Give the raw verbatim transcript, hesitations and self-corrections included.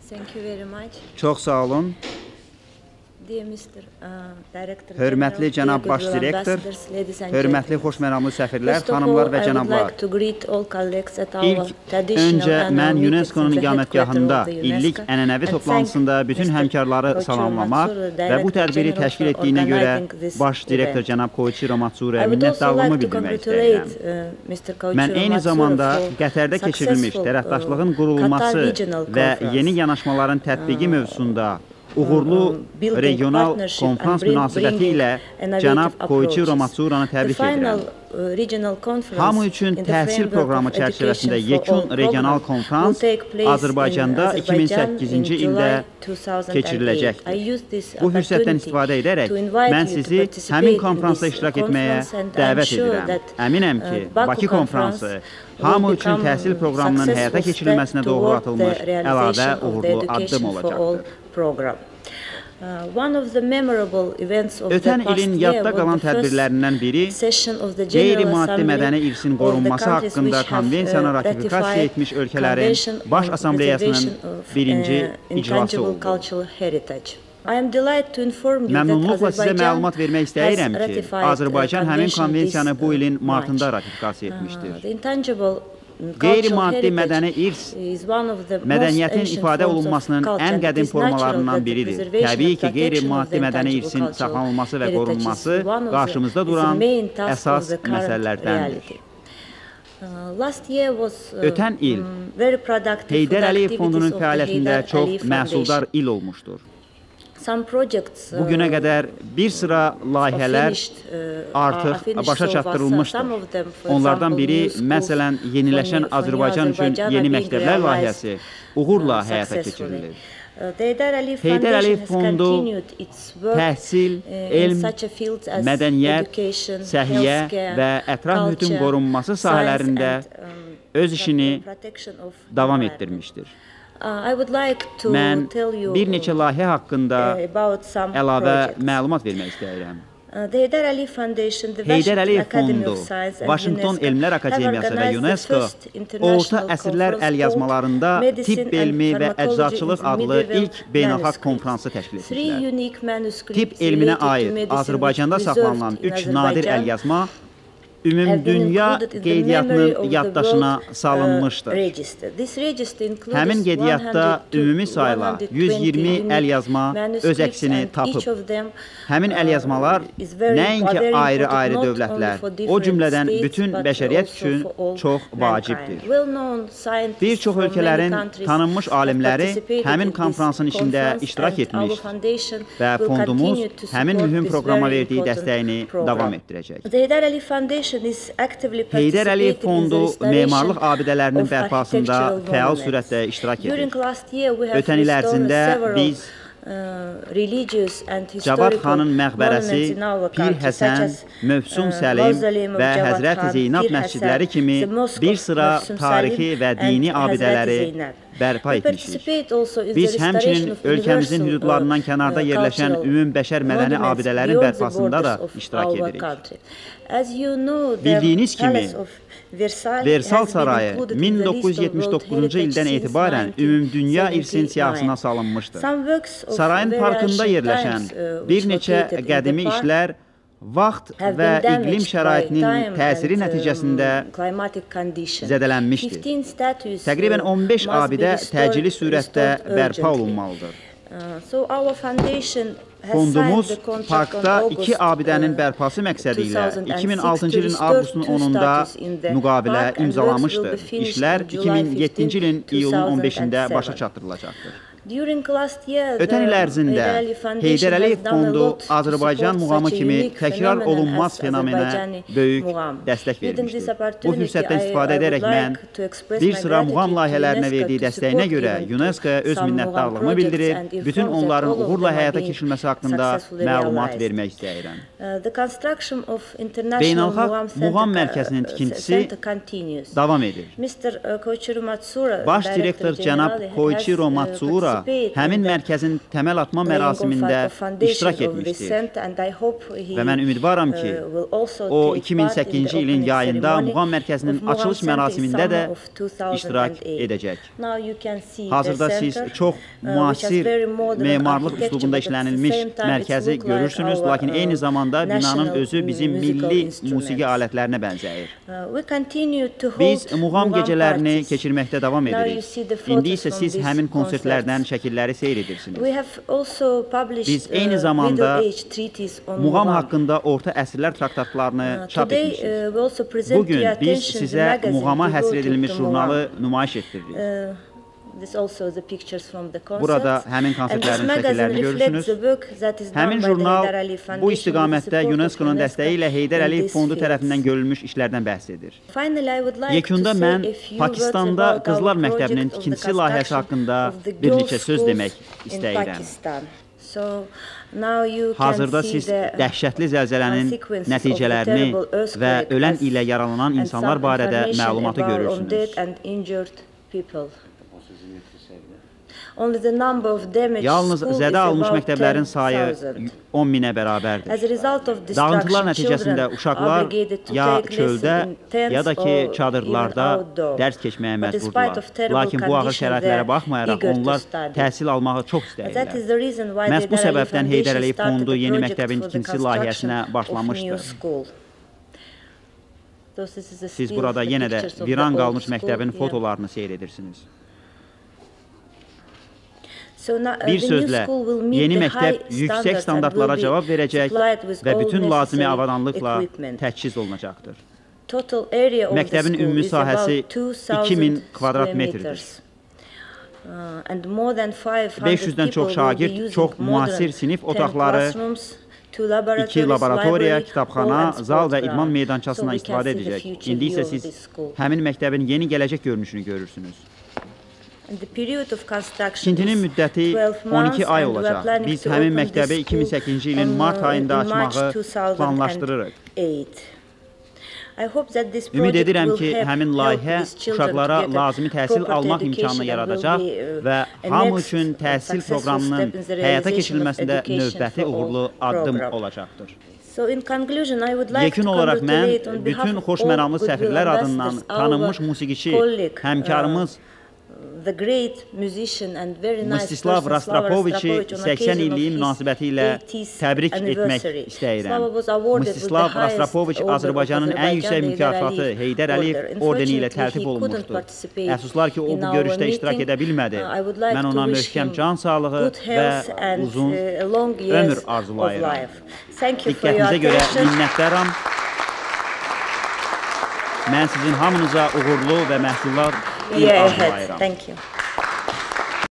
Çox sağ olun. Hörmətli cənab baş direktor, hörmətli xoşməramlı səfirlər, xanımlar və cənablar. İlk öncə mən UNESCO-nun iqamətgahında illik ənənəvi toplantısında bütün həmkarları salamlamaq və bu tədbiri təşkil etdiyinə görə baş direktor cənab Koichiro Matsuuraya minnətdarlığımı bildirmək istəyirəm. Mən eyni zamanda Qətərdə keçirilmiş tərəfdaşlığın qurulması və yeni yanaşmaların tətbiqi mövzusunda uğurlu regional konferans münasibəti ilə cənab Koichiro Matsuuranı təbrik edirəm. Hamı üçün təhsil proqramı çərçivəsində yekun regional konferans Azərbaycanda iki min səkkizinci ildə keçiriləcəkdir. Bu fürsətdən istifadə edərək mən sizi həmin konferansda iştirak etməyə dəvət edirəm. Əminəm ki, Bakı konferansı hamı üçün təhsil proqramının həyata keçirilməsinə doğru atılmış əlavə uğurlu addım olacaqdır. Ötən ilin yadda qalan tədbirlərindən biri qeyri-maddi mədəni irsin qorunması haqqında konvensiyanı ratifikasiya etmiş ölkələrin Baş Assambleyasının birinci iclası oldu. Məmnunluqla sizə məlumat vermək istəyirəm ki, Azərbaycan həmin konvensiyanı bu ilin martında ratifikasiya etmişdir. Qeyri-maddi mədəni irs mədəniyyətin ifadə olunmasının ən qədim formalarından biridir. Təbii ki, qeyri-maddi mədəni irsin saxlanılması və qorunması qarşımızda duran əsas məsələlərdəndir. Ötən il Heydər Əliyev Fondunun fəaliyyətində çox məhsuldar il olmuşdur. Bugünə qədər bir sıra layihələr artıq başa çatdırılmışdır. Onlardan biri, məsələn, yeniləşən Azərbaycan üçün yeni məktəblər layihəsi uğurla həyata keçirilir. Heydər Əliyev Fondu təhsil, elm, mədəniyyət, səhiyyə və ətraf mühitin qorunması sahələrində öz işini davam etdirmişdir. Mən bir neçə layihə haqqında əlavə məlumat vermək istəyirəm. Heydər Əliyev Fondu, Vaşinqton Elmlər Akademiyası və UNESCO orta əsrlər əlyazmalarında tibb elmi və əczaçılıq adlı ilk beynəlxalq konferansı təşkil etmişlər. Tibb elminə aid Azərbaycanda saxlanılan üç nadir əlyazma ümumdünya qeydiyyatının yaddaşına salınmışdır. Həmin qeydiyyatda ümumi sayla yüz iyirmi əlyazma öz əksini tapıb. Həmin əlyazmalar nəinki ayrı-ayrı dövlətlər, o cümlədən bütün bəşəriyyət üçün çox vacibdir. Bir çox ölkələrin tanınmış alimləri həmin konferansın içində iştirak etmiş və fondumuz həmin mühüm proqrama verdiyi dəstəyini davam etdirəcək. Heydər Əliyev Fondu memarlıq abidələrinin bərpasında fəal sürətlə iştirak edir. Ötən il ərzində biz Cavad xanın məqbərəsi, Pir Həsən, Mövsum Səlim və Həzrət-i Zeynab məscidləri kimi bir sıra tarixi və dini abidələri bərpa etmişik. Biz həmçinin ölkəmizin hüdudlarından kənarda yerləşən ümum bəşər mədəni abidələrin bərpasında da iştirak edirik. Bildiyiniz kimi, Versal Sarayı min doqquz yüz yetmiş doqquzuncu ildən etibarən ümumdünya irsin siyahısına salınmışdır. Sarayın parkında yerləşən bir neçə qədimi işlər vaxt və iqlim şəraitinin təsiri nəticəsində zədələnmişdir. Təqribən on beş abidə təcili surətdə bərpa olunmalıdır. Fondumuz parkda iki abidənin bərpası məqsədi ilə iki min altıncı ilin avqustun onunda müqavilə imzalamışdır. İşlər iki min yeddinci ilin iyulun on beşində başa çatdırılacaqdır. Ötən il ərzində Heydər Əliyev Fondu Azərbaycan muğamı kimi təkrar olunmaz fenomenə böyük dəstək vermişdir. Bu fürsətdən istifadə edərək mən bir sıra muğam layihələrinə verdiyi dəstəyinə görə UNESCO-ya öz minnətdarlığımı bildirir, bütün onların uğurla həyata keçirilməsi haqqında məlumat vermək istəyirəm. Beynəlxalq Muğam Mərkəzinin tikintisi davam edir. Baş direktor cənab Koichiro Matsuura həmin mərkəzin təməl atma mərasimində iştirak etmişdir. Və mən ümidvaram ki, o iki min səkkizinci ilin yayında Muğam Mərkəzinin açılış mərasimində də iştirak edəcək. Hazırda siz çox müasir memarlıq üslubunda işlənilmiş mərkəzi görürsünüz, lakin eyni zamanda binanın özü bizim milli musiqi alətlərinə bənzəyir. Biz Muğam gecələrini keçirməkdə davam edirik. İndi isə siz həmin konsertlərdən şəkilləri seyr edirsiniz. Biz eyni zamanda Muğam haqqında orta əsrlər traktatlarını çap etmişik. Bugün biz sizə Muğama həsr edilmiş jurnalı nümayiş etdiririk. Burada həmin konsertlərin şəkillərini görürsünüz. Həmin jurnal bu istiqamətdə UNESCO-nun dəstəyi ilə Heydər Əliyev Fondu tərəfindən görülmüş işlərdən bəhs edir. Yekunda mən Pakistanda Qızlar Məktəbinin tikintisi layihəsi haqqında bir neçə söz demək istəyirəm. Hazırda siz dəhşətli zəlzələnin nəticələrini və ölən ilə yaralanan insanlar barədə məlumatı görürsünüz. Yalnız zədə almış məktəblərin sayı on minə bərabərdir. Dağıntılar nəticəsində uşaqlar ya çöldə, ya da ki, çadırlarda dərs keçməyə məcburdular. Lakin bu ağır şəraitlərə baxmayaraq, onlar təhsil almağı çox istəyirlər. Məhz bu səbəbdən Heydər Əliyev Fondu yeni məktəbin tikintisi layihəsinə başlamışdır. Siz burada yenə də viran qalmış məktəbin fotolarını seyr edirsiniz. Bir sözlə, yeni məktəb yüksək standartlara cavab verəcək və bütün lazımi avadanlıqla təchiz olunacaqdır. Məktəbin ümumi sahəsi iki min kvadrat metrdir. beş yüzdən çox şagird, çox müasir sinif otaqları, iki laboratoriya, kitabxana, zal və idman meydançasından istifadə edəcək. İndi isə siz həmin məktəbin yeni gələcək görünüşünü görürsünüz. Tikintinin müddəti on iki ay olacaq. Biz həmin məktəbi iki min səkkizinci ilin mart ayında açmağı planlaşdırırıq. Ümid edirəm ki, həmin layihə uşaqlara lazımi təhsil almaq imkanını yaradacaq və hamı üçün təhsil proqramının həyata keçirilməsində növbəti uğurlu addım olacaqdır. Yekun olaraq mən bütün xoşməramlı səfirlər adından tanınmış musiqiçi, həmkarımız Mstislav Rostropoviçi səksən illiyi münasibəti ilə təbrik etmək istəyirəm. Mstislav Rostropoviç Azərbaycanın ən yüksək mükafatı Heydər Əliyev ordeni ilə təltif olunmuşdur. Əfsuslar ki, o bu görüşdə iştirak edə bilmədi. Mən ona möhkəm can sağlığı və uzun ömür arzulayıram. Diqqətinizə görə minnətdaram. Mən sizin hamınıza uğurlu və məhsullar il arzulayıram.